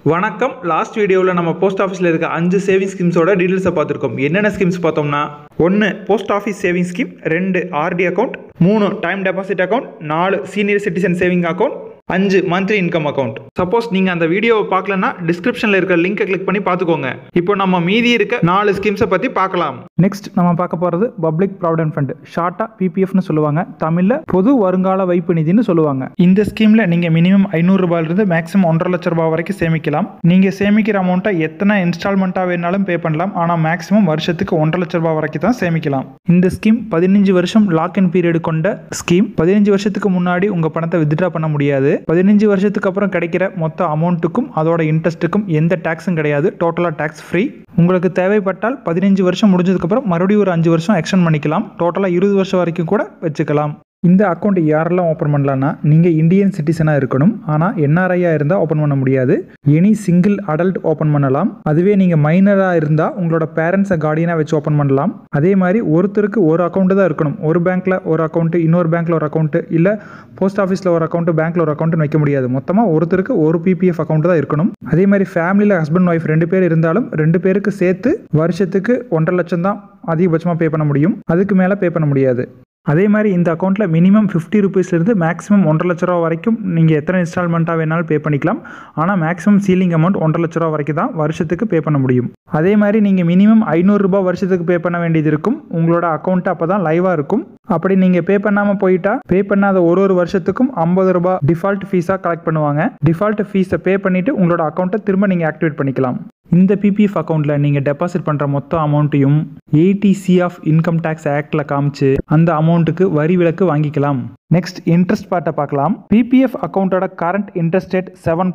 வணக்கம். லாஸ்ட் வீடியோவில் நம்ம போஸ்ட் ஆஃபீஸில் இருக்க 5 சேவிங் ஸ்கீம்ஸோட டீட்டெயில்ஸை பார்த்துருக்கோம். என்னென்ன ஸ்கீம்ஸ் பார்த்தோம்னா 1 post office saving scheme, 2 RD account, 3 time deposit account, 4 senior citizen saving account, 5 monthly income account. Suppose நீங்கள் அந்த வீடியோவை பார்க்கலன்னா டிஸ்கிரிப்ஷனில் இருக்க லிங்கை கிளிக் பண்ணி பார்த்துக்கோங்க. இப்போ நம்ம மீதி இருக்க 4 ஸ்கீம்ஸை பற்றி பார்க்கலாம். நெக்ஸ்ட் நம்ம பார்க்க போகிறது பப்ளிக் ப்ராவிடென்ட் ஃபண்ட், ஷார்ட்டாக பிபிஎஃப்னு சொல்லுவாங்க, தமிழில் பொது வருங்கால வைப்பு நிதினு சொல்லுவாங்க. இந்த ஸ்கீமில் நீங்கள் மினிமம் 500 ரூபாயிலிருந்து மேக்ஸிமம் 1.5 லட்ச ரூபாய் வரைக்கும் சேமிக்கலாம். நீங்கள் சேமிக்கிற அமௌண்ட்டை எத்தனை இன்ஸ்டால்மெண்ட்டாக வேணாலும் பே பண்ணலாம். ஆனால் மேக்ஸிமம் வருஷத்துக்கு 1.5 லட்ச ரூபாய் வரைக்கும் தான் சேமிக்கலாம். இந்த ஸ்கீம் 15 வருஷம் லாக் இன் பீரியட் கொண்ட ஸ்கீம். 15 வருஷத்துக்கு முன்னாடி உங்கள் பணத்தை வித்ட்ரா பண்ண முடியாது. 15 வருஷத்துக்கு அப்புறம் கிடைக்கிற மொத்த அமௌண்ட்டுக்கும் அதோட இன்ட்ரெஸ்ட்டுக்கும் எந்த டேக்ஸும் கிடையாது. டோட்டலாக டேக்ஸ் ஃப்ரீ. உங்களுக்கு தேவைப்பட்டால் 15 வருஷம் முடிஞ்சதுக்கப்புறம் மறுபடியும் ஒரு 5 வருஷம் எக்ஸ்டெண்ட் பண்ணிக்கலாம். டோட்டலாக 20 வருஷம் வரைக்கும் கூட வச்சுக்கலாம். இந்த அக்கௌண்ட் யாரெல்லாம் ஓப்பன் பண்ணலான்னா, நீங்கள் இந்தியன் சிட்டிசனாக இருக்கணும். ஆனால் என்ஆர்ஐயாக இருந்தால் ஓப்பன் பண்ண முடியாது. எனி சிங்கிள் அடல்ட் ஓப்பன் பண்ணலாம். அதுவே நீங்கள் மைனராக இருந்தால் உங்களோட பேரண்ட்ஸை கார்டியனாக வச்சு ஓப்பன் பண்ணலாம். அதே மாதிரி ஒருத்தருக்கு ஒரு அக்கௌண்ட்டு தான் இருக்கணும். ஒரு பேங்க்கில் ஒரு அக்கௌண்ட்டு, இன்னொரு பேங்க்கில் ஒரு அக்கௌண்ட்டு, இல்லை போஸ்ட் ஆஃபீஸில் ஒரு அக்கௌண்ட்டு, பேங்க்கில் ஒரு அக்கௌண்ட்டு வைக்க முடியாது. மொத்தமாக ஒருத்தருக்கு ஒரு பிபிஎஃப் அக்கௌண்ட் தான் இருக்கணும். அதே மாதிரி ஃபேமிலியில் ஹஸ்பண்ட் ஒய்ஃப் 2 பேர் இருந்தாலும் 2 பேருக்கு சேர்த்து வருஷத்துக்கு 1.5 லட்சம் தான் அதிகபட்சமாக பே பண்ண முடியும். அதுக்கு மேலே பே பண்ண முடியாது. அதே மாதிரி இந்த அக்கௌண்ட்டில் மினிமம் 50 ருபீஸ்லேருந்து மேக்ஸிமம் 1.5 லட்ச ரூபா வரைக்கும் நீங்கள் எத்தனை இன்ஸ்டால்மெண்ட்டாக வேணாலும் பே பண்ணிக்கலாம். ஆனால் மேக்ஸிமம் சீலிங் அமௌண்ட் 1.5 லட்ச ரூபா வரைக்கும் தான் வருஷத்துக்கு பே பண்ண முடியும். அதே மாதிரி நீங்கள் மினிமம் 500 ரூபாய் வருஷத்துக்கு பே பண்ண வேண்டியது இருக்கும். உங்களோட அக்கௌண்ட்டு அப்போ தான் லைவாக இருக்கும். அப்படி நீங்கள் பே பண்ணாமல் போயிட்டா பே பண்ணாத ஒரு வருஷத்துக்கும் 50 ரூபாய் டிஃபால்ட் ஃபீஸாக கலெக்ட் பண்ணுவாங்க. டிஃபால்ட் ஃபீஸை பே பண்ணிவிட்டு உங்களோட அக்கௌண்ட்டை திரும்ப நீங்கள் ஆக்டிவேட் பண்ணிக்கலாம். இந்த பிபிஎஃப் அக்கௌண்ட்டில் நீங்கள் டெபாசிட் பண்ணுற மொத்த அமௌண்ட்டையும் ஏடிசி ஆஃப் இன்கம் டேக்ஸ் ஆக்டில் காமிச்சு அந்த அமௌண்ட்டுக்கு வரி விலக்கு வாங்கிக்கலாம். நெக்ஸ்ட் இன்ட்ரெஸ்ட் பார்ட்டை பார்க்கலாம். பிபிஎஃப் அக்கௌண்ட்டோட current interest rate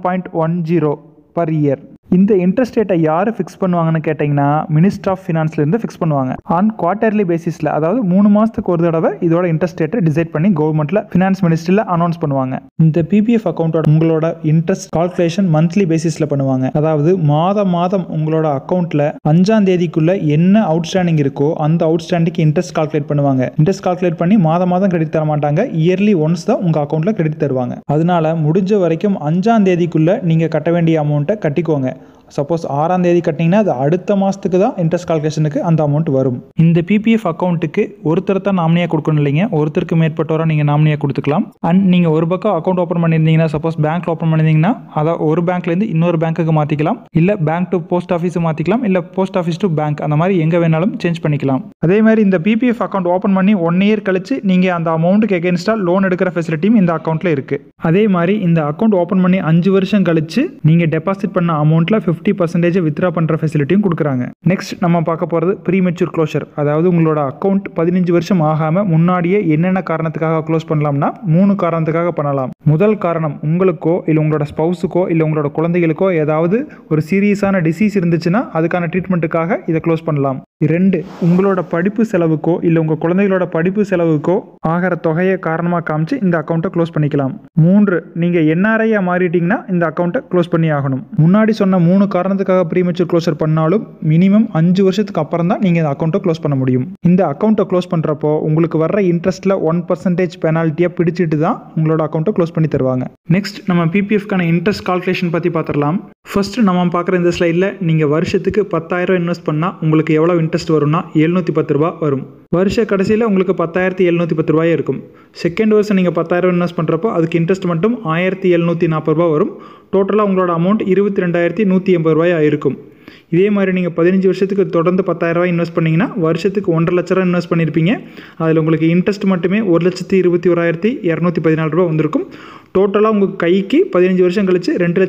7.10 per year. இந்த இன்ட்ரெஸ்ட் ரேட்டை யார் ஃபிக்ஸ் பண்ணுவாங்கன்னு கேட்டிங்கன்னா, மினிஸ்டர் ஆஃப் ஃபினான்ஸ்லேருந்து ஃபிக்ஸ் பண்ணுவாங்க. ஆன் குவார்ட்டர்லி பேசிஸில், அதாவது 3 மாதத்துக்கு ஒரு தடவை இதோட இன்ட்ரெஸ்ட் ரேட்டை டிசைட் பண்ணி கவர்மெண்ட்டில் ஃபினான்ஸ் மினிஸ்ட்ரியில் அனௌன்ஸ் பண்ணுவாங்க. இந்த பிபிஎஃப் அக்கௌண்ட்டோட உங்களோட இன்ட்ரெஸ்ட் கால்குலேஷன் மந்த்லி பேசிஸில் பண்ணுவாங்க. அதாவது மாதம் உங்களோட அக்கௌண்ட்டில் 5ஆம் தேதிக்குள்ளே என்ன அவுட்ஸ்டாண்டிங் இருக்கோ அந்த அவுட்ஸ்டாண்டிங்க்கு இன்ட்ரெஸ்ட் கால்குலேட் பண்ணுவாங்க. இன்ட்ரெஸ்ட் கால்குலேட் பண்ணி மாதம் கிரெடிட் தர மாட்டாங்க. இயர்லி ஒன்ஸ் தான் உங்கள் அக்கௌண்ட்டில் கிரெடிட் தருவாங்க. அதனால முடிஞ்ச வரைக்கும் 5ஆம் தேதிக்குள்ளே நீங்கள் கட்ட வேண்டிய அமௌண்ட்டை கட்டிக்கோங்க. சப்போஸ் 6ஆம் தேதி கட்டினீங்கன்னா அது அடுத்த மாதத்துக்கு தான் இன்ட்ரெஸ்ட் கால்குலேஷனுக்கு அந்த அமௌண்ட் வரும். இந்த பிபிஎஃப் அக்கௌண்ட்டுக்கு ஒருத்தர் தான் நாமினியாக கொடுக்கணும் இல்லைங்க, ஒருத்தருக்கு மேற்பட்டவராக நீங்கள் நாமினியாக கொடுத்துக்கலாம். அண்ட் நீங்கள் ஒரு பக்கம் அக்கௌண்ட் ஓப்பன் பண்ணியிருந்தீங்கன்னா, சப்போஸ் பேங்க்கில் ஓப்பன் பண்ணியிருந்தீங்கன்னா அதை ஒரு பேங்க்லேருந்து இன்னொரு பேங்க்குக்கு மாற்றிக்கலாம். இல்லை பேங்க் டு போஸ்ட் ஆஃபீஸ் மாற்றிக்கலாம். இல்லை போஸ்ட் ஆஃபீஸ் டு பேங்க், அந்த மாதிரி எங்கே வேணாலும் சேஞ்ச் பண்ணிக்கலாம். அதே மாதிரி இந்த பிபிஎஃப் அக்கௌண்ட் ஓப்பன் பண்ணி 1 இயர் கழிச்சு நீங்கள் அந்த அமௌண்ட்டுக்கு எகென்ஸ்டாக லோன் எடுக்கிற ஃபெசிலிட்டியும் இந்த அக்கௌண்ட்டில் இருக்குது. அதே மாதிரி இந்த அக்கௌண்ட் ஓப்பன் பண்ணி 5 வருஷம் கழிச்சு நீங்கள் டெபாசிட் பண்ண அமௌண்ட்டில் 50% வித்ரா பண்ணுற ஃபெசிலிட்டியும் கொடுக்குறாங்க. நெக்ஸ்ட் நம்ம பார்க்க போகிறது ப்ரீமெச்சூர் க்ளோஷர். அதாவது உங்களோட அக்கௌண்ட் 15 வருஷம் ஆகாமல் முன்னாடியே என்னென்ன காரணத்துக்காக க்ளோஸ் பண்ணலாம்னா 3 காரணத்துக்காக பண்ணலாம். முதல் காரணம், உங்களுக்கோ இல்லை உங்களோட ஸ்பவுஸுக்கோ இல்லை உங்களோட குழந்தைகளுக்கோ ஏதாவது ஒரு சீரியஸான டிசீஸ் இருந்துச்சுன்னா அதுக்கான ட்ரீட்மெண்ட்டுக்காக இதை க்ளோஸ் பண்ணலாம். 2, உங்களோட படிப்பு செலவுக்கோ இல்லை உங்கள் குழந்தைகளோட படிப்பு செலவுக்கோ ஆகிற தொகையை காரணமாக காமிச்சு இந்த அக்கௌண்ட்டை க்ளோஸ் பண்ணிக்கலாம். 3, நீங்கள் என்ஆர்ஐயா மாறிட்டீங்கன்னா இந்த அக்கௌண்ட்டை க்ளோஸ் பண்ணி ஆகணும். முன்னாடி சொன்ன 3 காரணத்துக்காக ப்ரீமெச்சூர் க்ளோஷர் பண்ணாலும் மினிமம் 5 வருஷத்துக்கு அப்புறம் தான் நீங்கள் இந்த அக்கௌண்ட்டை க்ளோஸ் பண்ண முடியும். இந்த அக்கௌண்ட்டை க்ளோஸ் பண்ணுறப்போ உங்களுக்கு வர்ற இன்ட்ரெஸ்ட்டில் 1% பெனால்ட்டியாக பிடிச்சிட்டு தான் உங்களோட அக்கௌண்ட்டை க்ளோஸ் பண்ணி தருவாங்க. நெக்ஸ்ட் நம்ம பிபிஎஃப்கான இன்ட்ரெஸ்ட் கால்குலேஷன் பற்றி பார்த்துடலாம். ஃபர்ஸ்ட் நம்ம பார்க்குற இந்த ஸ்லைடில் நீங்கள் வருஷத்துக்கு 10,000 இன்வெஸ்ட் பண்ணால் உங்களுக்கு எவ்வளோ இன்ட்ரெஸ்ட் வரும்னா 710 ரூபா வரும். வருஷ கடைசியில் உங்களுக்கு 10,710 ரூபாயே இருக்கும். செகண்ட் வருஷம் நீங்கள் 10,000 இன்வெஸ்ட் பண்ணுறப்போ அதுக்கு இன்ட்ரெஸ்ட் மட்டும் 1,740 ரூபா வரும். டோட்டலாக உங்களோட அமௌண்ட் 22,180 ரூபாய் ஆயிருக்கும். இதே மாதிரி நீங்கள் 15 வருஷத்துக்கு தொடர்ந்து 10,000 ரூபாய் இன்வெஸ்ட் பண்ணிங்கன்னா வருஷத்துக்கு 1.5 லட்ச ரூபா இன்வெஸ்ட் பண்ணியிருப்பீங்க. அதில் உங்களுக்கு இன்ட்ரெஸ்ட் மட்டுமே 1,21,214 ரூபா வந்திருக்கும். டோட்டலாக உங்கள் கைக்கு 15 வருஷம் கழிச்சு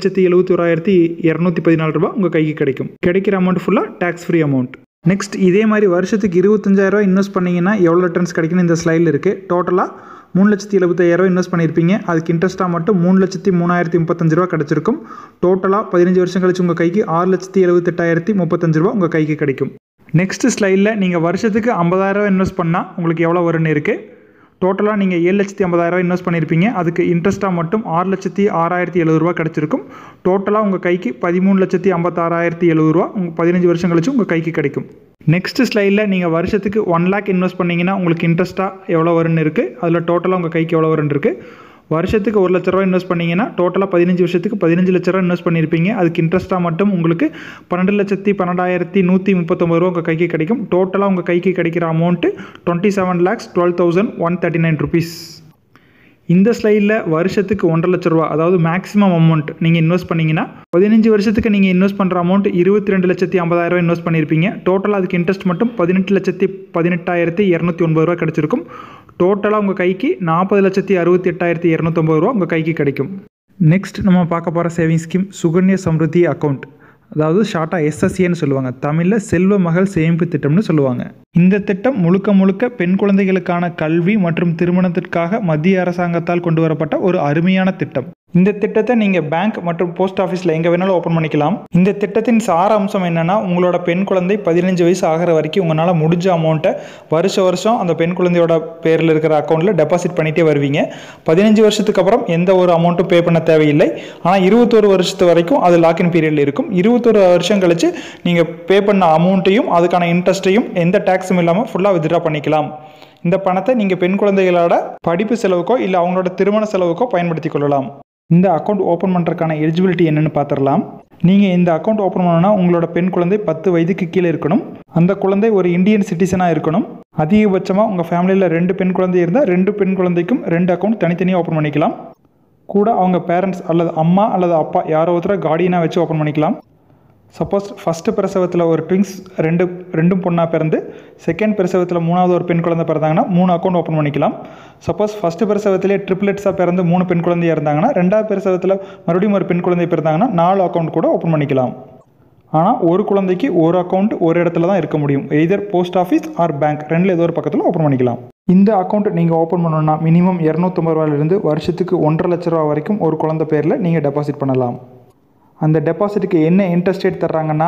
2,71,214 ரூபா உங்கள் கைக்கு கிடைக்கும். கிடைக்கிற அமௌண்ட் ஃபுல்லாக டேக்ஸ் ஃப்ரீ அமௌண்ட். நெக்ஸ்ட் இதே மாதிரி வருஷத்துக்கு 25,000 ரூபா இன்வெஸ்ட் பண்ணிங்கன்னா எவ்வளோ ரிட்டர்ன்ஸ் கிடைக்குன்னு இந்த ஸ்லைடில் இருக்குது. டோட்டலாக 3,75,000 ரூபா இன்வெஸ்ட் பண்ணியிருப்பீங்க. அதுக்கு இன்ட்ரெஸ்ட்டாக மட்டும் 3,03,035 ரூபா கிடச்சிருக்கும். டோட்டலாக 15 வருஷம் கழிச்சு உங்கள் கைக்கு 6,78,035 ரூபா உங்கள் கைக்கு கிடைக்கும். நெக்ஸ்ட் ஸ்லைடில் நீங்கள் வருஷத்துக்கு 50,000 ரூபா இன்வெஸ்ட் பண்ணால் உங்களுக்கு எவ்வளோ வரும்னு இருக்குது. டோட்டலாக நீங்கள் 7,50,000 ரூபா இன்வெஸ்ட் பண்ணியிருப்பீங்க. அதுக்கு இன்ட்ரெஸ்ட்டாக மட்டும் 6,06,070 ரூபா கிடச்சிருக்கும். டோட்டலாக உங்கள் கைக்கு 13,56,070 ரூபா 15 வருஷம் கழிச்சு உங்கள் கைக்கு கிடைக்கும். நெக்ஸ்ட் ஸ்லைடில் நீங்கள் வருஷத்துக்கு 1 lakh இன்வெஸ்ட் பண்ணிங்கன்னா உங்களுக்கு இன்ட்ரெஸ்ட்டாக எவ்வளோ வரும்னு இருக்குது. அதில் டோட்டலாக உங்கள் கைக்கு எவ்வளோ வரும்னு இருக்குது. வருஷத்துக்கு 1 லட்ச ரூபா இன்வெஸ்ட் பண்ணிங்கன்னா டோட்டலாக 15 வருஷத்துக்கு 15 லட்ச ரூபா இன்வெஸ்ட் பண்ணியிருப்பீங்க. அதுக்கு இன்ட்ரெஸ்ட்டாக மட்டும் உங்களுக்கு 12,12,139 ரூபா உங்கள் கைக்கு கிடைக்கும். டோட்டலாக உங்கள் கைக்கு கிடைக்கிற அமௌண்ட்டு 27,12,139 ருபீஸ். இந்த ஸ்லைடில் வருஷத்துக்கு 1.5 லட்ச ரூபா, அதாவது மேக்ஸிமம் அமௌண்ட் நீங்கள் இன்வெஸ்ட் பண்ணிங்கன்னா 15 வருஷத்துக்கு நீங்கள் இன்வெஸ்ட் பண்ணுற அமௌண்ட் 22,50,000 இன்வெஸ்ட் பண்ணியிருப்பீங்க. டோட்டலாக அதுக்கு இன்ட்ரெஸ்ட் மட்டும் 18,18,209 ரூபா கிடச்சிருக்கும். டோட்டலாக உங்கள் கைக்கு 40,68,209 ரூபா உங்கள் கைக்கு கிடைக்கும். நெக்ஸ்ட் நம்ம பார்க்க போகிற saving scheme Sukanya Samriddhi account, அதாவது ஷார்ட்டாக SSAன்னு சொல்லுவாங்க. தமிழில் செல்வ மகள் சேமிப்பு திட்டம்னு சொல்லுவாங்க. இந்த திட்டம் முழுக்க முழுக்க பெண் குழந்தைகளுக்கான கல்வி மற்றும் திருமணத்திற்காக மத்திய அரசாங்கத்தால் கொண்டு வரப்பட்ட ஒரு அருமையான திட்டம். இந்த திட்டத்தை நீங்கள் பேங்க் மற்றும் போஸ்ட் ஆஃபீஸில் எங்கே வேணாலும் ஓப்பன் பண்ணிக்கலாம். இந்த திட்டத்தின் சார அம்சம் என்னென்னா, உங்களோட பெண் குழந்தை 15 வயசு ஆகிற வரைக்கும் உங்களால் முடிஞ்ச அமௌண்ட்டை வருஷம் அந்த பெண் குழந்தையோட பேரில் இருக்கிற அக்கௌண்ட்டில் டெபாசிட் பண்ணிகிட்டே வருவீங்க. 15 வருஷத்துக்கு அப்புறம் எந்த ஒரு அமௌண்ட்டும் பே பண்ண தேவையில்லை. ஆனால் 21 வருஷத்து வரைக்கும் அது லாக்இன் பீரியடில் இருக்கும். 21 வருஷம் கழிச்சு நீங்கள் பே பண்ண அமௌண்ட்டையும் அதுக்கான இன்ட்ரெஸ்ட்டையும் எந்த டேக்ஸும் இல்லாமல் ஃபுல்லாக வித்ட்ரா பண்ணிக்கலாம். இந்த பணத்தை நீங்கள் பெண் குழந்தைகளோட படிப்பு செலவுக்கோ இல்லை அவங்களோட திருமண செலவுக்கோ பயன்படுத்தி கொள்ளலாம். இந்த அக்கௌண்ட் ஓப்பன் பண்ணுறதுக்கான எலிஜிபிலிட்டி என்னென்னு பார்த்துடலாம். நீங்கள் இந்த அக்கௌண்ட் ஓப்பன் பண்ணணும்னா உங்களோட பெண் குழந்தை 10 வயதுக்கு கீழே இருக்கணும். அந்த குழந்தை ஒரு இந்தியன் சிட்டிசனாக இருக்கணும். அதிகபட்சமாக உங்கள் ஃபேமிலியில் 2 பெண் குழந்தை இருந்தால் 2 பெண் குழந்தைக்கும் 2 அக்கௌண்ட் தனித்தனியாக ஓப்பன் பண்ணிக்கலாம். கூட அவங்க பேரண்ட்ஸ் அல்லது அம்மா அல்லது அப்பா யாரோ ஒருத்தர கார்டியனாக வச்சு ஓப்பன் பண்ணிக்கலாம். சப்போஸ் ஃபஸ்ட்டு பிரசவத்தில் ஒரு ட்விங்ஸ் ரெண்டும் பொண்ணாக பிறந்து செகண்ட் பிரசவத்தில் 3வது ஒரு பெண் குழந்தை பிறந்தாங்கன்னா 3 அக்கௌண்ட் ஓப்பன் பண்ணிக்கலாம். சப்போஸ் ஃபஸ்ட்டு பிரசவத்திலே ட்ரிப்ளெட்ஸாக பிறந்து 3 பெண் குழந்தையாக இருந்தாங்கன்னா 2வது பிரசவத்தில் மறுபடியும் ஒரு பெண் குழந்தை பிறந்தாங்கன்னா 4 அக்கௌண்ட் கூட ஓப்பன் பண்ணிக்கலாம். ஆனால் ஒரு குழந்தைக்கு ஒரு அக்கௌண்ட் ஒரு இடத்துல தான் இருக்க முடியும். Either post office or bank, ரெண்டில் ஏதோ ஒரு பக்கத்தில் ஓப்பன் பண்ணிக்கலாம். இந்த அக்கௌண்ட் நீங்கள் ஓப்பன் பண்ணணும்னா மினிமம் 250 ரூபாயிலிருந்து வருஷத்துக்கு 1.5 லட்ச ரூபா வரைக்கும் ஒரு குழந்தை பேரில் நீங்கள் டெபாசிட் பண்ணலாம். அந்த டெபாசிட்டுக்கு என்ன இன்ட்ரெஸ்ட் ரேட் தர்றாங்கன்னா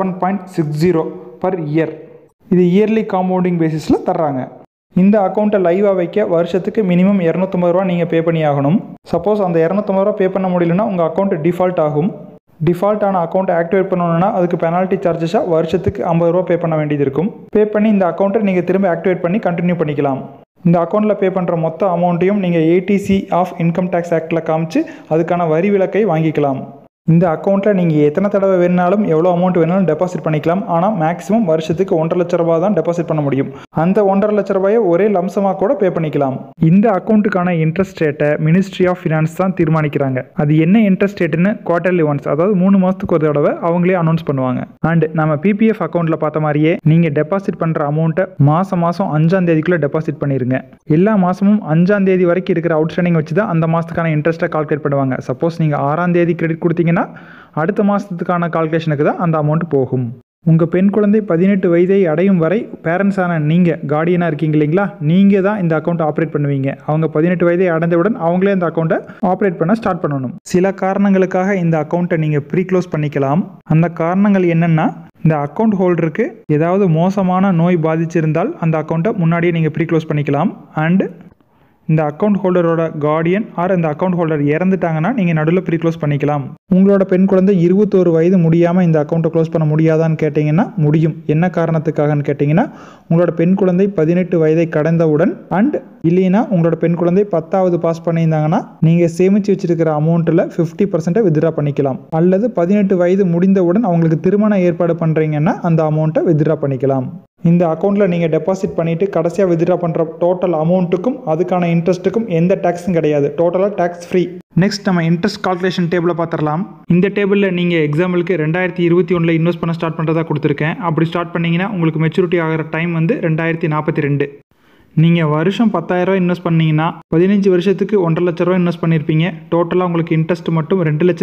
7.60 பர் இயர். இது இயர்லி காம்பவுண்டிங் பேசிஸில் தர்றாங்க. இந்த அக்கௌண்ட்டை லைவாக வைக்க வருஷத்துக்கு மினிமம் 250 ரூபா நீங்கள் பே பண்ணி ஆகணும். சப்போஸ் அந்த 250 ரூபா பே பண்ண முடியலன்னா உங்கள் அக்கௌண்ட் டிஃபால்ட் ஆகும். டிஃபால்ட் ஆன அக்கௌண்ட்டை ஆக்டிவேட் பண்ணணும்னா அதுக்கு பெனால்ட்டி சார்ஜஸாக வருஷத்துக்கு 50 ரூபா பே பண்ண வேண்டியது இருக்கும். பே பண்ணி இந்த அக்கௌண்ட்டை நீங்கள் திரும்ப ஆக்டிவேட் பண்ணி கண்டினியூ பண்ணிக்கலாம். இந்த அக்கௌண்ட்டில் பே பண்ணுற மொத்த அமௌண்ட்டையும் நீங்கள் ATC ஆஃப் இன்கம் டேக்ஸ் ஆக்டில் காமிச்சு அதுக்கான வரி விலக்கை வாங்கிக்கலாம். இந்த அக்கௌண்ட்டில் நீங்கள் எத்தனை தடவை வேணாலும் எவ்வளோ அமௌண்ட் வேணாலும் டெபாசிட் பண்ணிக்கலாம். ஆனால் மேக்ஸிமம் வருஷத்துக்கு 1.5 லட்ச ரூபா தான் டெபாசிட் பண்ண முடியும். அந்த 1.5 லட்ச ரூபாயை ஒரே லம்சமாக கூட பே பண்ணிக்கலாம். இந்த அக்கௌண்ட்டுக்கான இன்ட்ரெஸ்ட் ரேட்டை மினிஸ்ட்ரி ஆஃப் ஃபினான்ஸ் தான் தீர்மானிக்கிறாங்க. அது என்ன இன்ட்ரெஸ்ட் ரேட்டுன்னு குவார்டர்லி ஒன்ஸ், அதாவது 3 மாதத்துக்கு ஒரு தடவை அவங்களே அனௌன்ஸ் பண்ணுவாங்க. அண்ட் நம்ம PPF அக்கௌண்ட்டில் பார்த்த மாதிரியே நீங்கள் டெபாசிட் பண்ணுற அமௌண்ட்டை மாதம் 5ஆம் தேதிக்குள்ளே டெபாசிட் பண்ணிடுங்க. எல்லா மாதமும் 5ஆம் தேதி வரைக்கும் இருக்கிற அவுட்ஸ்டாண்டிங் வச்சு தான் அந்த மாதத்துக்கான இன்ட்ரெஸ்ட்டை கால்குலேட் பண்ணுவாங்க. சப்போஸ் நீங்கள் 6ஆம் தேதி கிரெடிட் கொடுத்தீங்கன்னா அடுத்த மாதத்துக்கான கால்குலேஷனுக்கு தான் அந்த அமௌண்ட் போகும். உங்கள் பெண் குழந்தை 18 வயதை அடையும் வரை பேரண்ட்ஸான நீங்கள் கார்டியனாக இருக்கீங்க இல்லைங்களா, நீங்கள் தான் இந்த அக்கௌண்ட்டை ஆப்ரேட் பண்ணுவீங்க. அவங்க 18 வயதை அடைந்தவுடன் அவங்களே இந்த அக்கௌண்ட்டை ஆப்ரேட் பண்ண ஸ்டார்ட் பண்ணணும். சில காரணங்களுக்காக இந்த அக்கௌண்ட்டை நீங்கள் ப்ரீ க்ளோஸ் பண்ணிக்கலாம். அந்த காரணங்கள் என்னென்னா, இந்த அக்கௌண்ட் ஹோல்டருக்கு ஏதாவது மோசமான நோய் பாதிச்சிருந்தால் அந்த அக்கௌண்ட்டை முன்னாடியே நீங்கள் ப்ரீ க்ளோஸ் பண்ணிக்கலாம். அண்ட் இந்த அக்கௌண்ட் ஹோல்டரோட கார்டியன் ஆர் இந்த அக்கௌண்ட் ஹோல்டர் இறந்துட்டாங்கன்னா நீங்கள் நடுவில் ப்ரீ க்ளோஸ் பண்ணிக்கலாம். உங்களோட பெண் குழந்தை 21 வயது முடியாமல் இந்த அக்கௌண்ட்டை க்ளோஸ் பண்ண முடியாதான்னு கேட்டிங்கன்னா முடியும். என்ன காரணத்துக்காகன்னு கேட்டிங்கன்னா, உங்களோட பெண் குழந்தை 18 வயதை கடந்தவுடன் அண்ட் இல்லைன்னா உங்களோட பெண் குழந்தை 10வது பாஸ் பண்ணியிருந்தாங்கன்னா நீங்கள் சேமித்து வச்சிருக்கிற அமௌண்ட்டில் 50% வித்ட்ரா பண்ணிக்கலாம். அல்லது 18 வயது முடிந்தவுடன் அவங்களுக்கு திருமணம் ஏற்பாடு பண்ணுறீங்கன்னா அந்த அமௌண்ட்டை வித்ட்ரா பண்ணிக்கலாம். இந்த அக்கௌண்ட்டில் நீங்கள் டெபாசிட் பண்ணிவிட்டு கடைசியாக வித்ட்ரா பண்ணுற டோட்டல் அமௌண்ட்டுக்கும் அதுக்கான இன்ட்ரெஸ்ட்டுக்கும் எந்த டேக்ஸும் கிடையாது. டோட்டலாக டேக்ஸ் ஃப்ரீ. நெக்ஸ்ட் நம்ம இன்ட்ரெஸ்ட் கால்குலேஷன் டேபிளை பார்த்துடலாம். இந்த டேபிளில் நீங்கள் எக்ஸாம்பிளுக்கு 2021 இன்வெஸ்ட் பண்ண ஸ்டார்ட் பண்ணுறதா கொடுத்துருக்கேன். அப்படி ஸ்டார்ட் பண்ணிங்கன்னா உங்களுக்கு மெச்சூரிட்டி ஆகிற டைம் வந்து 2042. நீங்கள் வருஷம் 10,000 இன்வெஸ்ட் பண்ணிங்கன்னா 15 வருஷத்துக்கு 1.5 லட்ச ரூபா இன்வெஸ்ட் பண்ணியிருப்பீங்க. டோட்டலாக உங்களுக்கு இன்ட்ரெஸ்ட் மட்டும்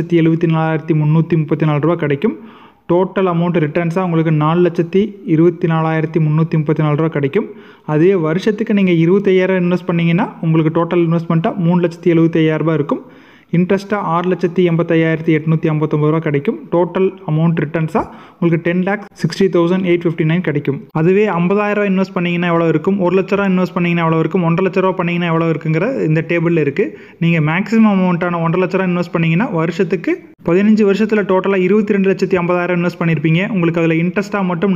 2,74,334 ரூபா கிடைக்கும். டோட்டல் அமௌண்ட் ரிட்டர்ன்ஸாக உங்களுக்கு 4,24,334 ரூபா கிடைக்கும். அதே வருஷத்துக்கு நீங்கள் 25,000 இன்வெஸ்ட் பண்ணிங்கன்னா உங்களுக்கு டோட்டல் இன்வெஸ்ட்மெண்ட்டாக 3,75,000 ரூபா இருக்கும். இன்ட்ரெஸ்ட்டாக 6,85,859 ரூபா கிடைக்கும். டோட்டல் அமௌண்ட் ரிட்டர்ன்ஸாக உங்களுக்கு 10,60,859 கிடைக்கும். அதுவே 50,000 இன்வெஸ்ட் பண்ணிங்கன்னா எவ்வளோ இருக்கும், 1 லட்ச ரூபா இன்வெஸ்ட் பண்ணிங்கன்னா எவ்வளோ இருக்கும், 1.5 லட்ச ரூபா பண்ணிங்கன்னா எவ்வளோ இருக்குங்கிற இந்த டேபிளில் இருக்குது. நீங்கள் மேக்ஸிமம் அமௌண்ட்டான 1.5 லட்ச ரூபா இன்வெஸ்ட் பண்ணிங்கன்னா வருஷத்துக்கு 15 வருஷத்தில் டோட்டலாக 22,50,000 இன்வெஸ்ட் பண்ணியிருப்பீங்க. உங்களுக்கு அதில் இன்ட்ரெஸ்ட்டாக மட்டும்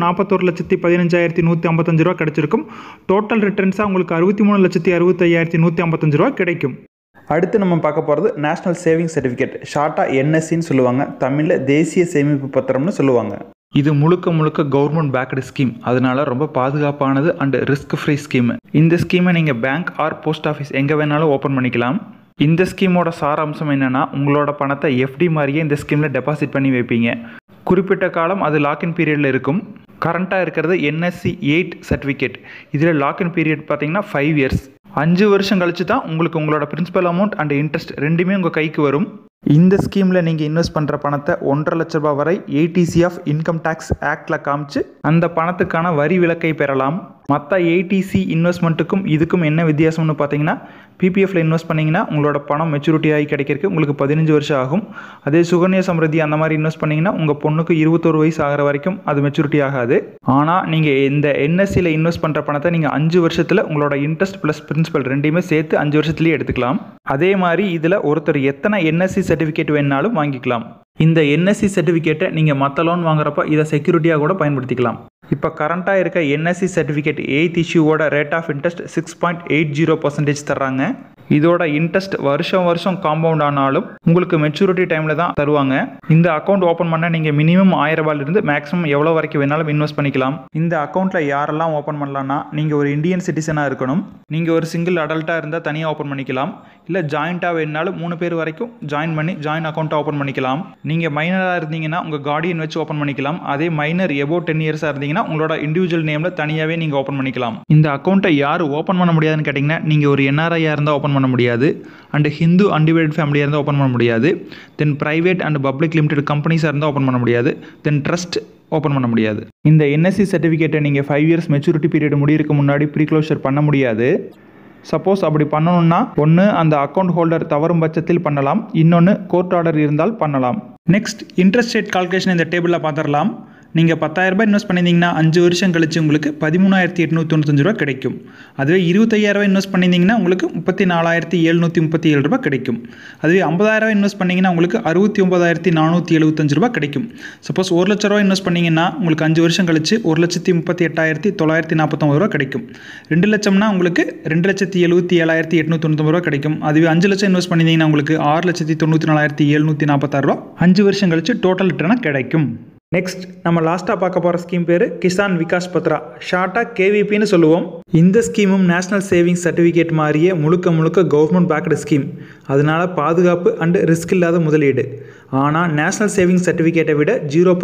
41,15,155 ரூபா கிடச்சிருக்கும். டோட்டல் ரிட்டர்ன்ஸாக உங்களுக்கு 63,65,155 ரூபா கிடைக்கும். அடுத்து நம்ம பார்க்க போகிறது நேஷனல் சேவிங் சர்டிஃபிகேட், ஷார்ட்டாக என்எஸ்சின்னு சொல்லுவாங்க, தமிழில் தேசிய சேமிப்பு பத்திரம்னு சொல்லுவாங்க. இது முழுக்க முழுக்க கவர்மெண்ட் பேக்டு ஸ்கீம், அதனால ரொம்ப பாதுகாப்பானது அண்ட் ரிஸ்க் ஃப்ரீ ஸ்கீம். இந்த ஸ்கீமை நீங்கள் பேங்க் ஆர் போஸ்ட் ஆஃபீஸ் எங்கே வேணாலும் ஓப்பன் பண்ணிக்கலாம். இந்த ஸ்கீமோட சாராம்சம் என்னென்னா, உங்களோட பணத்தை எஃப்டி மாதிரியே இந்த ஸ்கீமில் டெபாசிட் பண்ணி வைப்பீங்க. குறிப்பிட்ட காலம் அது லாக்இன் பீரியடில் இருக்கும். கரண்ட்டாக இருக்கிறது என்எஸ்சி 8 சர்டிஃபிகேட். இதில் லாக்இன் பீரியட் பார்த்தீங்கன்னா 5 இயர்ஸ். 5 வருஷம் கழிச்சு தான் உங்களுக்கு உங்களோட பிரின்சிபல் அமௌண்ட் அண்ட் இன்ட்ரெஸ்ட் ரெண்டுமே உங்கள் கைக்கு வரும். இந்த ஸ்கீமில் நீங்கள் இன்வெஸ்ட் பண்ணுற பணத்தை 1.5 லட்ச ரூபாய் வரை ஏடிசி ஆஃப் இன்கம் டேக்ஸ் ஆக்டில் காமிச்சு அந்த பணத்துக்கான வரி விலக்கை பெறலாம். மற்ற ஏடிசி இன்வெஸ்ட்மெண்ட்டுக்கும் இதுக்கும் என்ன வித்தியாசம்னு பார்த்தீங்கன்னா, பிபிஎஃப்ல இன்வெஸ்ட் பண்ணிங்கன்னா உங்களோட பணம் மெச்சூரிட்டி ஆகி கிடைக்கிறதுக்கு உங்களுக்கு 15 வருஷம் ஆகும். அதே சுகன்யா சம்ருத்தி அந்த மாதிரி இன்வெஸ்ட் பண்ணிங்கன்னா உங்கள் பொண்ணுக்கு 21 வயசு ஆகிற வரைக்கும் அது மெச்சூரிட்டி ஆகாது. ஆனால் நீங்கள் இந்த என்எஸ்சியில் இன்வெஸ்ட் பண்ணுற பணத்தை நீங்கள் 5 வருஷத்தில் உங்களோட இன்ட்ரெஸ்ட் ப்ளஸ் பிரின்சிபல் ரெண்டையுமே சேர்த்து 5 வருஷத்துலேயே எடுத்துக்கலாம். அதே மாதிரி இதில் ஒருத்தர் எத்தனை என்எஸ்சி சர்டிஃபிகேட் வேணாலும் வாங்கிக்கலாம். இந்த என்எஸ்சி சர்டிஃபிகேட்டை நீங்கள் மற்ற லோன் வாங்குறப்ப இதை செக்யூரிட்டியாக கூட பயன்படுத்திக்கலாம். இப்போ கரண்ட்டாக இருக்க என்எஸ்சி சர்டிஃபிகேட் 8th இஷ்யூவோட ரேட் ஆஃப் இன்ட்ரெஸ்ட் 6.80% தர்றாங்க. இதோட இன்ட்ரெஸ்ட் வருஷம் காம்பவுண்ட் ஆனாலும் உங்களுக்கு மெச்சூரிட்டி டைமில் தான் தருவாங்க. இந்த அக்கௌண்ட் ஓப்பன் பண்ண நீங்கள் மினிமம் 1000 ரூபாயிலிருந்து மேக்ஸிமம் எவ்வளோ வரைக்கும் வேணாலும் இன்வெஸ்ட் பண்ணிக்கலாம். இந்த அக்கௌண்ட்டில் யாரெல்லாம் ஓப்பன் பண்ணலாம்னா, நீங்கள் ஒரு இந்தியன் சிட்டிசனாக இருக்கணும், நீங்கள் ஒரு சிங்கிள் அடல்ட்டாக இருந்தால் தனியாக ஓப்பன் பண்ணிக்கலாம், இல்லை ஜாயிண்ட்டாக வேணாலும் 3 பேர் வரைக்கும் ஜாயின் பண்ணி ஜாயின் அக்கௌண்ட்டை ஓப்பன் பண்ணிக்கலாம். நீங்கள் மைனராக இருந்தீங்கன்னா உங்கள் கார்டியன் வச்சு ஓப்பன் பண்ணிக்கலாம். அதே மைனர் எபோவ் 10 இயர்ஸாக இருந்தீங்கன்னா உங்களோட இண்டிவிஜுவல் நேமில் தனியாகவே நீங்கள் ஓப்பன் பண்ணிக்கலாம். இந்த அக்கௌண்ட்டை யார் ஓப்பன் பண்ண முடியாதுன்னு கேட்டிங்கன்னா, நீங்கள் ஒரு என்ஆர்ஐயாக இருந்தால் ஓப்பன் பண்ண முடியாது, அண்ட் ஹிந்து அன்டிவைடட் ஃபேமிலியாக இருந்தால் ஓப்பன் பண்ண முடியாது, then private and public limited கம்பெனிஸாக இருந்தால் ஓப்பன் பண்ண முடியாது, தென் ட்ரஸ்ட் ஓப்பன் பண்ண முடியாது. இந்த என்எஸ்சி சர்டிஃபிகேட்டை நீங்கள் 5 இயர்ஸ் மெச்சூரிட்டி பீரியட் முடியிறதுக்கு முன்னாடி ப்ரீக்ளோஷர் பண்ண முடியாது. சப்போஸ் அப்படி பண்ணணும்னா ஒன்று அந்த அக்கௌண்ட் ஹோல்டர் தவறும் பட்சத்தில் பண்ணலாம், இன்னொன்று கோர்ட் ஆர்டர் இருந்தால் பண்ணலாம். நெக்ஸ்ட் இன்ட்ரெஸ்ட் ரேட் கால்குலேஷன் இந்த டேபிளில் பார்த்துடலாம். நீங்கள் 10,000 ரூபாய் இன்வெஸ்ட் பண்ணியிருந்தீங்கன்னா 5 வருஷம் கழிச்சு உங்களுக்கு 13,895 ரூபா கிடைக்கும். அதுவே 25,000 ரூபாய் இன்வெஸ்ட் பண்ணியிருந்தீங்கன்னா உங்களுக்கு 34,737 ரூபா கிடைக்கும். அதுவே 50,000 ரூபாய் இன்வெஸ்ட் பண்ணிங்கன்னா உங்களுக்கு 69,475 ரூபா கிடைக்கும். சப்போஸ் 1 லட்ச ரூபா இன்வெஸ்ட் பண்ணிங்கன்னா உங்களுக்கு 5 வருஷம் கழிச்சு 1,38,949 ரூபா கிடைக்கும். 2 லட்சம்னா உங்களுக்கு 2,77,899 ரூபா கிடைக்கும். அதுவே 5 லட்சம் இன்வெஸ்ட் பண்ணியிருந்தீங்கன்னா உங்களுக்கு 6,94,746 ரூபா 5 வருஷம் கழிச்சு டோட்டல் ரிட்டர்னாக கிடைக்கும். நெக்ஸ்ட் நம்ம லாஸ்ட்டாக பார்க்க போகிற ஸ்கீம் பேர் கிசான் விகாஸ் பத்ரா, ஷார்ட்டாக கேவிபின்னு சொல்லுவோம். இந்த ஸ்கீமும் நேஷனல் சேவிங்ஸ் சர்டிஃபிகேட் மாதிரியே முழுக்க கவர்மெண்ட் பேக்டு ஸ்கீம், அதனால பாதுகாப்பு அண்டு ரிஸ்க் இல்லாத முதலீடு. ஆனால் நேஷனல் சேவிங்ஸ் சர்டிஃபிகேட்டை விட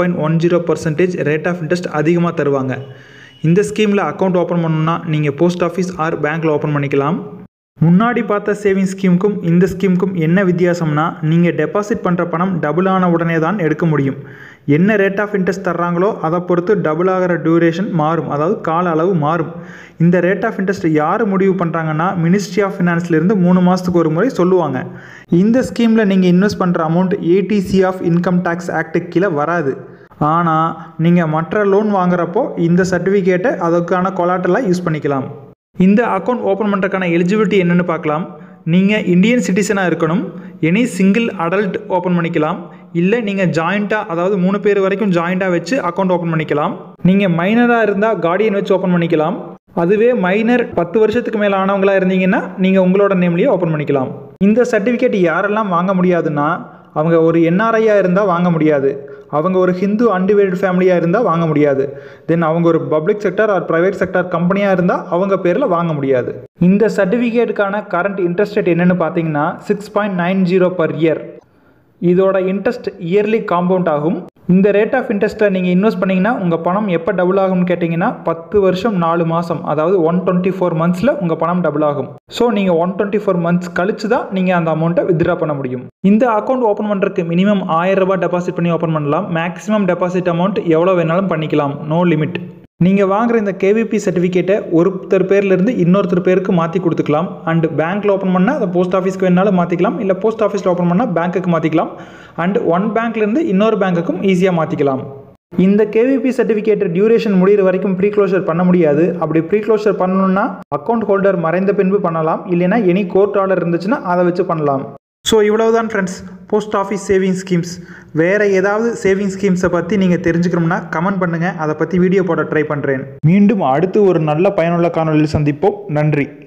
0.10% ரேட் ஆஃப் இன்ட்ரெஸ்ட் அதிகமாக தருவாங்க. இந்த ஸ்கீமில் அக்கௌண்ட் ஓப்பன் பண்ணணும்னா நீங்கள் போஸ்ட் ஆஃபீஸ் ஆர் பேங்க்கில் ஓப்பன் பண்ணிக்கலாம். முன்னாடி பார்த்த சேவிங்ஸ் ஸ்கீமுக்கும் இந்த ஸ்கீமுக்கும் என்ன வித்தியாசம்னா, நீங்கள் டெபாசிட் பண்ணுற பணம் டபுள் ஆன உடனே தான் எடுக்க முடியும். என்ன ரேட் ஆஃப் இன்ட்ரெஸ்ட் தர்றாங்களோ அதை பொறுத்து டபுள் ஆகிற டியூரேஷன் மாறும், அதாவது கால அளவு மாறும். இந்த ரேட் ஆஃப் இன்ட்ரெஸ்ட் யார் முடிவு பண்ணுறாங்கன்னா, மினிஸ்ட்ரி ஆஃப் ஃபினான்ஸ்லேருந்து 3 மாதத்துக்கு ஒரு முறை சொல்லுவாங்க. இந்த ஸ்கீமில் நீங்கள் இன்வெஸ்ட் பண்ணுற amount eighty C of income tax ஆக்டுக்கு கீழே வராது. ஆனால் நீங்கள் மற்ற லோன் வாங்குறப்போ இந்த சர்டிஃபிகேட்டை அதுக்கான கொலாட்டலாக யூஸ் பண்ணிக்கலாம். இந்த அக்கௌண்ட் ஓப்பன் பண்ணுறதுக்கான எலிஜிபிலிட்டி என்னென்னு பார்க்கலாம். நீங்கள் இந்தியன் சிட்டிசனாக இருக்கணும், எனி சிங்கிள் அடல்ட் ஓப்பன் பண்ணிக்கலாம், இல்லை நீங்கள் ஜாயிண்ட்டாக அதாவது 3 பேர் வரைக்கும் ஜாயிண்ட்டாக வச்சு அக்கௌண்ட் ஓப்பன் பண்ணிக்கலாம். நீங்கள் மைனராக இருந்தால் கார்டியன் வச்சு ஓப்பன் பண்ணிக்கலாம். அதுவே மைனர் 10 வருஷத்துக்கு மேலே ஆனவங்களாக இருந்தீங்கன்னா நீங்கள் உங்களோட நேம்லேயே ஓப்பன் பண்ணிக்கலாம். இந்த சர்டிஃபிகேட் யாரெல்லாம் வாங்க முடியாதுன்னா, அவங்க ஒரு என்ஆர்ஐயாக இருந்தால் வாங்க முடியாது, அவங்க ஒரு ஹிந்து அன்டிவைடட் ஃபேமிலியாக இருந்தால் வாங்க முடியாது, தென் அவங்க ஒரு public sector or private sector கம்பெனியாக இருந்தால் அவங்க பேரில் வாங்க முடியாது. இந்த சர்டிஃபிகேட்டுக்கான கரண்ட் இன்ட்ரெஸ்ட் ரேட் என்னென்னு பார்த்தீங்கன்னா 6.90 பர் இயர். இதோட இன்ட்ரெஸ்ட் இயர்லி காம்பவுண்ட் ஆகும். இந்த ரேட் ஆஃப் இன்ட்ரெஸ்ட்டில் நீங்கள் இன்வெஸ்ட் பண்ணிங்கன்னா உங்கள் பணம் எப்போ டபுள் ஆகும்னு கேட்டிங்கன்னா 10 வருஷம் 4 மாதம், அதாவது 124 மந்த்ஸில் உங்கள் பணம் டபுள் ஆகும். ஸோ நீங்கள் 124 மந்த்ஸ் கழிச்சு தான் நீங்கள் அந்த அமௌண்ட்டை வித்ட்ரா பண்ண முடியும். இந்த அக்கௌண்ட் ஓப்பன் பண்ணுறதுக்கு மினிமம் 1000 ரூபாய் டெபாசிட் பண்ணி ஓப்பன் பண்ணலாம். மேக்ஸிமம் டெபாசிட் அமௌண்ட் எவ்வளோ வேணாலும் பண்ணிக்கலாம், நோ லிமிட். நீங்கள் வாங்குகிற இந்த கேவிபி சர்டிஃபிகேட்டை ஒருத்தர் பேர்லேருந்து இன்னொருத்தர் பேருக்கு மாற்றி கொடுத்துக்கலாம். அண்ட் பேங்க்கில் ஓப்பன் பண்ணால் அதை போஸ்ட் ஆஃபீஸ்க்கு வேணாலும் மாற்றிக்கலாம், இல்லை போஸ்ட் ஆஃபீஸில் ஓப்பன் பண்ணால் பேங்க்குக்கு மாற்றிக்கலாம். அண்ட் ஒன் பேங்க்லேருந்து இன்னொரு பேங்க்குக்கும் ஈஸியாக மாற்றிக்கலாம். இந்த கேவிபி சர்டிஃபிகேட் டியூரேஷன் முடிகிற வரைக்கும் ப்ரீக்ளோஷர் பண்ண முடியாது. அப்படி ப்ரீக்ளோஷர் பண்ணணும்னா அக்கௌண்ட் ஹோல்டர் மறைந்த பின்பு பண்ணலாம், இல்லைனா எனி கோர்ட் ஆர்டர் இருந்துச்சுன்னா அதை வச்சு பண்ணலாம். ஸோ இவ்வளவுதான் friends post office saving schemes. வேறு ஏதாவது சேவிங் ஸ்கீம்ஸை பற்றி நீங்கள் தெரிஞ்சுக்கணும்னா கமெண்ட் பண்ணுங்கள், அதை பற்றி வீடியோ போட ட்ரை பண்ணுறேன். மீண்டும் அடுத்து ஒரு நல்ல பயனுள்ள காணொலியில் சந்திப்போம். நன்றி.